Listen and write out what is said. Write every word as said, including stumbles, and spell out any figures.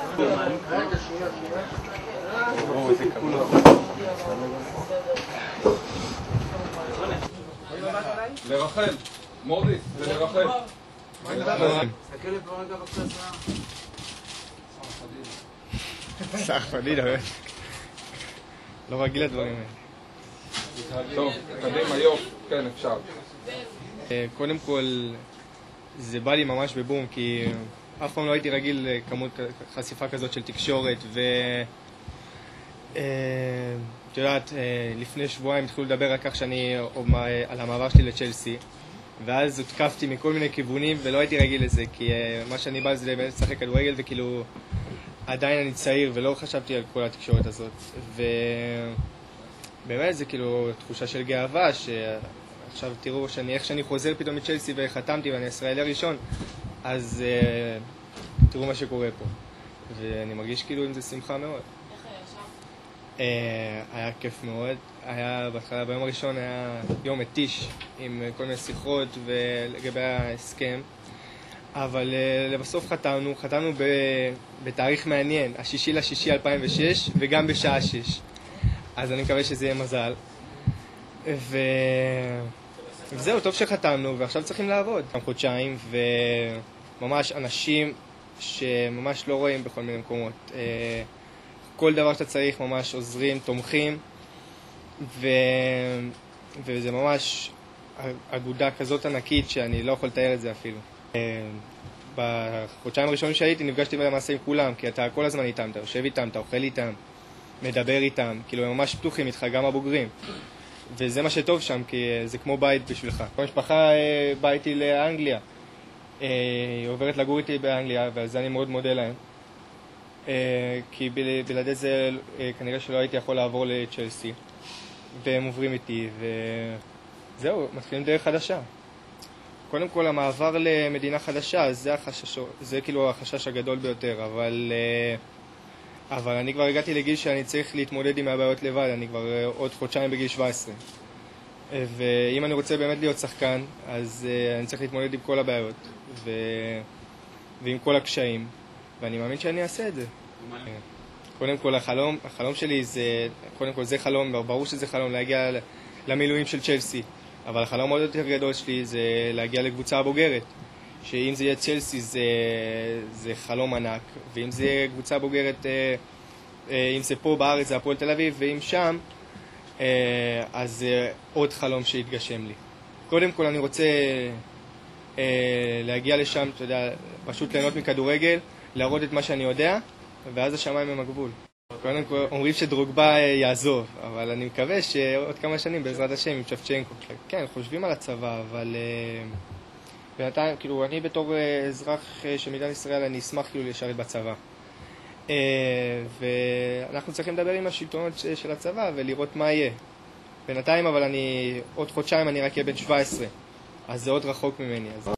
לרחל, מורדיס, לרחל. הכלב ברגע בקצת סך פדידה, לא רגיל לדברים האלה. טוב, קדימה, יופי, כן, אפשר. קודם כל, זה בא לי ממש בבום, כי אף פעם לא הייתי רגיל לכמות חשיפה כזאת של תקשורת, ו... את יודעת, לפני שבועיים התחילו לדבר רק כך שאני, על המעבר שלי לצ'לסי, ואז הותקפתי מכל מיני כיוונים ולא הייתי רגיל לזה, כי מה שאני בא זה לשחק כדורגל וכאילו עדיין אני צעיר ולא חשבתי על כל התקשורת הזאת, ובאמת זה כאילו תחושה של גאווה, שעכשיו תראו שאני, איך שאני חוזר פתאום מצ'לסי וחתמתי ואני ישראלי הראשון, אז תראו מה שקורה פה, ואני מרגיש כאילו עם זה שמחה מאוד. היה כיף מאוד, היה בהתחלה, ביום הראשון היה יום מתיש עם כל מיני שיחות ולגבי ההסכם, אבל לבסוף חתמנו, חתמנו בתאריך מעניין, השישי לשישי אלפיים ושש וגם בשעה שש, אז אני מקווה שזה יהיה מזל, וזהו, טוב שחתמנו ועכשיו צריכים לעבוד גם חודשיים, וממש אנשים שממש לא רואים בכל מיני מקומות, כל דבר שאתה צריך ממש עוזרים, תומכים, ו... וזה ממש אגודה כזאת ענקית שאני לא יכול לתאר את זה אפילו. בחודשיים הראשונים שהייתי נפגשתי למעשה עם כולם, כי אתה כל הזמן איתם, אתה יושב איתם, אתה אוכל איתם, מדבר איתם, כאילו הם ממש פתוחים איתך, גם הבוגרים. וזה מה שטוב שם, כי זה כמו בית בשבילך. המשפחה באה איתי לאנגליה, היא עוברת לגור איתי באנגליה, ועל זה אני מאוד מודה להם. כי בלעדי זה כנראה שלא הייתי יכול לעבור לצ'לסי, והם עוברים איתי, וזהו, מתחילים דרך חדשה. קודם כל, המעבר למדינה חדשה, זה החשש, זה כאילו החשש הגדול ביותר, אבל, אבל אני כבר הגעתי לגיל שאני צריך להתמודד עם הבעיות לבד, אני כבר עוד חודשיים בגיל שבע עשרה. ואם אני רוצה באמת להיות שחקן, אז אני צריך להתמודד עם כל הבעיות, ו... ועם כל הקשיים. ואני מאמין שאני אעשה את זה. קודם כל, החלום, החלום שלי זה, קודם כל זה חלום, ברור שזה חלום להגיע למילואים של צ'לסי, אבל החלום עוד יותר גדול שלי זה להגיע לקבוצה הבוגרת, שאם זה יהיה צ'לסי זה, זה חלום ענק, ואם זה יהיה קבוצה בוגרת, אם זה פה בארץ זה הפועל תל אביב, ואם שם, אז זה עוד חלום שיתגשם לי. קודם כל אני רוצה להגיע לשם, אתה יודע, פשוט ליהנות מכדורגל, להראות את מה שאני יודע, ואז השמיים הם הגבול. קודם כל, אומרים שדרוגבה יעזוב, אבל אני מקווה שעוד כמה שנים, בעזרת השם, עם שבצ'נקו. כן, חושבים על הצבא, אבל בינתיים, כאילו, אני בתור אזרח של מדינת ישראל, אני אשמח כאילו לשרת בצבא. ואנחנו צריכים לדבר עם השלטונות של הצבא ולראות מה יהיה. בינתיים, אבל אני, עוד חודשיים אני רק אהיה בן שבע עשרה, אז זה עוד רחוק ממני. אז...